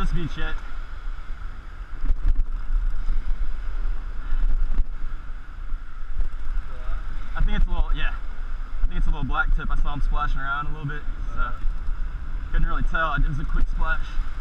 this beach yet. I think it's a little, yeah. I think it's a little black tip. I saw him splashing around a little bit, so couldn't really tell. It was a quick splash.